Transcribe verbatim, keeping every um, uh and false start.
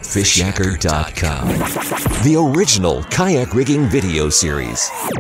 fish yacker dot com. The original kayak rigging video series.